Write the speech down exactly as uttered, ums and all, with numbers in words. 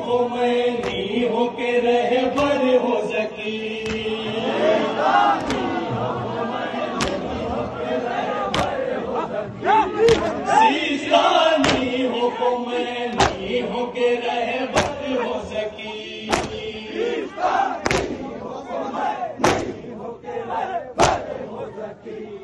को मैं नहीं हो के रहे बर हो सकी। सीसानी हो को मैं नहीं हो के रहे बर हो सकी। सीसानी हो को मैं नहीं हो के रहे बर हो सकी।